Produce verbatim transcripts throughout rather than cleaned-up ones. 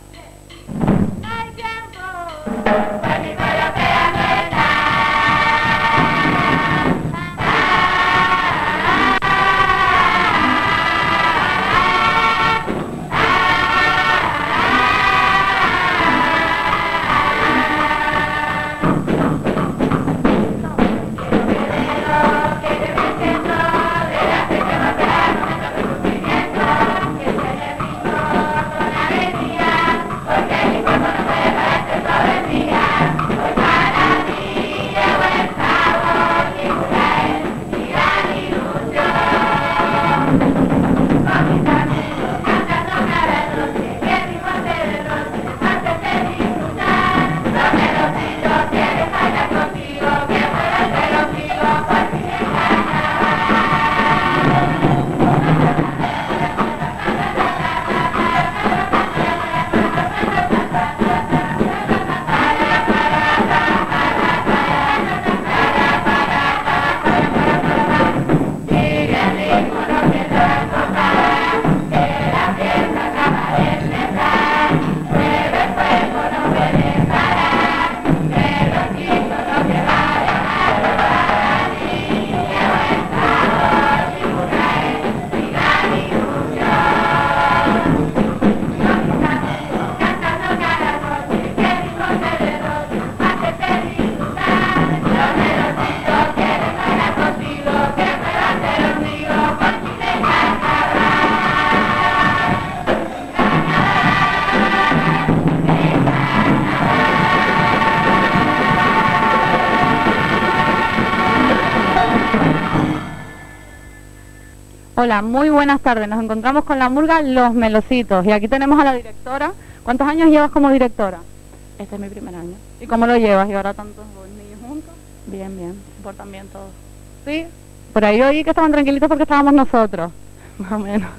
Hola, muy buenas tardes. Nos encontramos con la murga Los Melocitos y aquí tenemos a la directora. ¿Cuántos años llevas como directora? Este es mi primer año. ¿Y cómo lo llevas? ¿Y ahora tantos niños juntos? Bien, bien. Se portan bien todos. ¿Sí? Por ahí oí que estaban tranquilitos porque estábamos nosotros. Más o menos.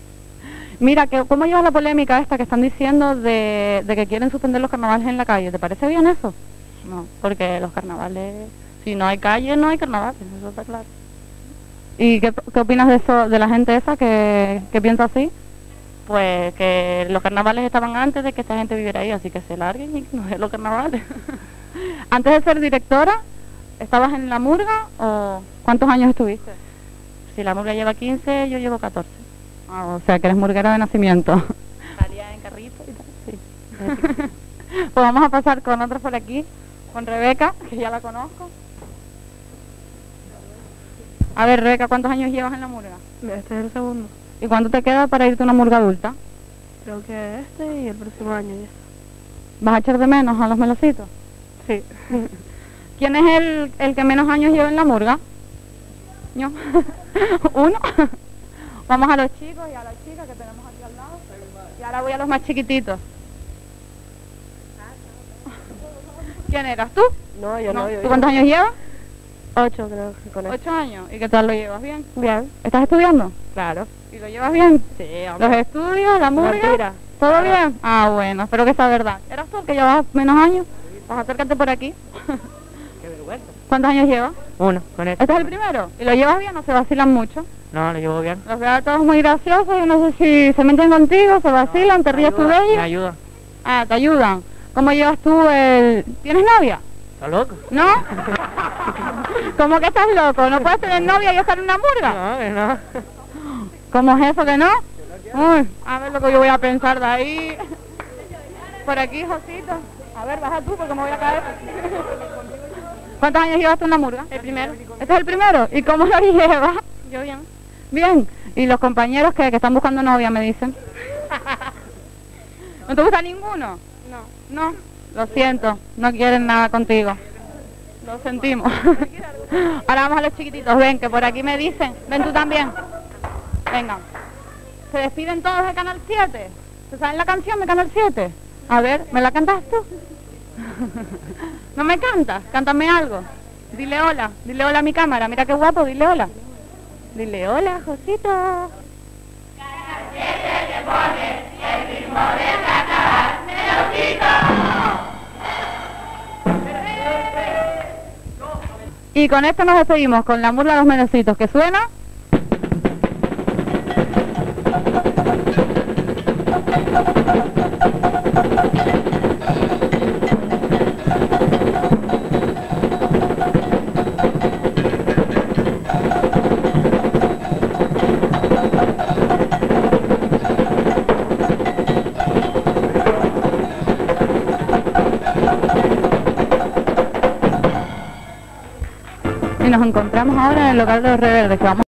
Mira, que, ¿cómo llevas la polémica esta que están diciendo de, de que quieren suspender los carnavales en la calle? ¿Te parece bien eso? No, porque los carnavales, si no hay calle, no hay carnavales, eso está claro. ¿Y qué, qué opinas de eso, de la gente esa que, que piensa así? Pues que los carnavales estaban antes de que esta gente viviera ahí, así que se larguen y no es los carnavales. Antes de ser directora, ¿estabas en la murga o cuántos años estuviste? Si la murga lleva quince, yo llevo catorce. Ah, o sea que eres murguera de nacimiento. Salía en carrito y tal, sí. Pues vamos a pasar con otra por aquí, con Rebeca, que ya la conozco. A ver, Rebeca, ¿cuántos años llevas en la murga? Este es el segundo. ¿Y cuánto te queda para irte a una murga adulta? Creo que este y el próximo año ya. ¿Vas a echar de menos a los melocitos? Sí. ¿Quién es el, el que menos años lleva en la murga? ¿Yo? ¿Uno? Vamos a los chicos y a las chicas que tenemos aquí al lado. Y ahora voy a los más chiquititos. ¿Quién eras? ¿Tú? No, yo no. no. Yo, ¿Tú cuántos años llevas? Ocho, creo que con Ocho años. ¿Y qué tal lo llevas? ¿Bien? Bien. ¿Estás estudiando? Claro. ¿Y lo llevas bien? Sí, hombre. ¿Los estudios, la murga? Mentira. ¿Todo Claro. bien? Ah, bueno, espero que sea verdad. ¿Eras tú el que llevas menos años? Pues acércate por aquí. Qué vergüenza. ¿Cuántos años llevas? Uno, con este. ¿Este es el primero? ¿Y lo llevas bien o se vacilan mucho? No, lo llevo bien. Los veo a todos muy graciosos y no sé si se meten contigo, se vacilan, te ríes tú de Me ellos. ayuda. Ah, te ayudan. ¿Cómo llevas tú el...? ¿Tienes novia? ¿Estás loco? ¿No? ¿Cómo que estás loco? ¿No puedes tener novia y estar en una murga? No, que no. ¿Cómo es eso que no? Uy, a ver lo que yo voy a pensar de ahí. Por aquí, Josito. A ver, baja tú porque me voy a caer. ¿Cuántos años llevas tú en la murga? El primero. ¿Este es el primero? ¿Y cómo lo llevas? Yo bien. Bien. ¿Y los compañeros que, que están buscando novia me dicen? ¿No te gusta ninguno? No. No. Lo siento, no quieren nada contigo. Lo sentimos. Ahora vamos a los chiquititos. Ven, que por aquí me dicen. Ven tú también. Venga. ¿Se despiden todos de Canal siete? ¿Se saben la canción de Canal siete? A ver, ¿me la cantas tú? ¿No me cantas? Cántame algo. Dile hola. Dile hola a mi cámara. Mira qué guapo. Dile hola. Dile hola, Josito. Canal siete te pone el ritmo del carnaval. ¡Melocito! Y con esto nos despedimos con la murga de los melocitos, que suena. Y nos encontramos ahora en el local de los Reverdes, que vamos